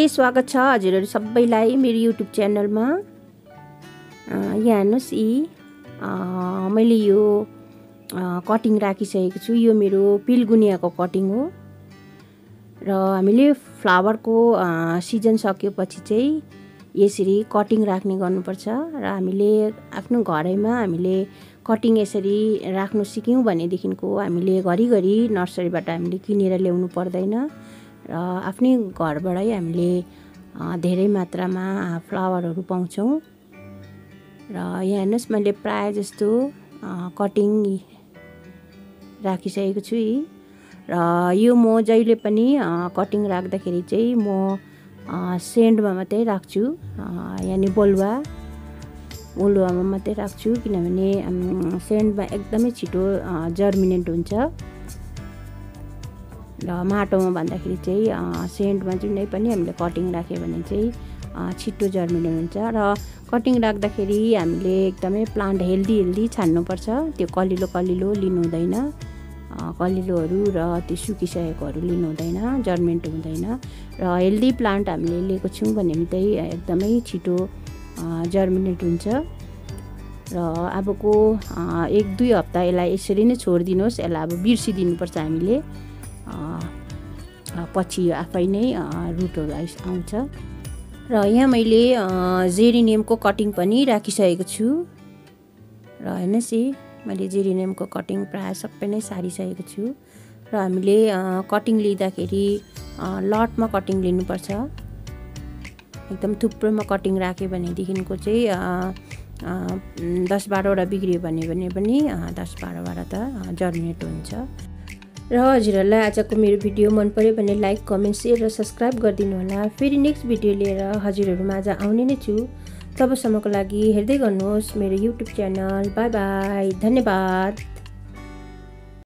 स्वागत छ हजुरहरु सबैलाई मेरो YouTube च्यानलमा। यहाँ हेर्नुस् मैले यो कटिङ राखिसकेको छु। यो मेरो पेलार्गोनियमको कटिङ हो र हामीले फ्लावरको सिजन सकेपछि चाहिँ यसरी कटिङ राख्ने गर्नुपर्छ र हामीले आफ्नो घरैमा हामीले कटिङ यसरी राख्नु सिक्यौं भनेदेखिको हामीले घरिघरि नर्सरीबाट हामीले किनेर ल्याउनु पर्दैन र आफ्नै घरबाटै हामीले धेरै मात्रामा फ्लावरहरू पाउँछौं। र यहाँ हेर्नुस् मैले प्राय जस्तो कटिङ राखिसकेको छु र यो म जहिले पनि कटिङ राख्दाखेरि चाहिँ म सेन्डमा मात्रै राख्छु, यानी बलुवामा मात्रै राख्छु, किनभने सेन्डमा एकदमै छिटो जर्मिनेट हुन्छ र माटोमा भन्दाखेरि चाहिँ सेन्डमा जुनै पनि हामीले कटिङ राख्यो भने चाहिँ छिटो जर्मिनेट हुन्छ र कटिङ राख्दाखेरि हामीले एकदमै प्लान्ट हेल्दी छान्नुपर्छ। त्यो कलिलो लिनु हुँदैन, कलिलोहरू र त्यो सुकिसकेकोहरू लिनु हुँदैन, जर्मिनेट हुँदैन र हेल्दी प्लान्ट हामीले लिएको छौं भने चाहिँ एकदमै छिटो जर्मिनेट हुन्छ र अबको 1-2 हप्ता यसलाई यसरी नै छोडिदिनुहोस्। यसलाई अब बिर्सिदिनुपर्छ हामीले, पछि आफै नै रुटहरू आउँछ। र यहाँ मैले जेरेनियमको कटिङ पनि राखिसकेको छु र हेर्नुस् मैले जेरेनियमको कटिङ प्राय सबै नै सारिसकेको छु र हामीले कटिङ लिँदाखेरि लटमा कटिङ लिनुपर्छ। एकदम थुप्रोमा कटिङ राख्यो भनेदेखिको चाहिँ 10-12 वटा बिग्रियो भने पनि 10-12 वटा त जर्मिनेट हुन्छ। र हजुरहरुलाई आजको मेरो भिडियो मन पर्यो भने लाइक, कमेन्ट, शेयर र सब्स्क्राइब गरिदिनु होला। फेरि नेक्स्ट भिडियो लिएर हजुरहरुमा आज आउने नै छु। तबसम्मको लागि हेर्दै गर्नुहोस् मेरो YouTube च्यानल। बाइ बाइ, धन्यवाद।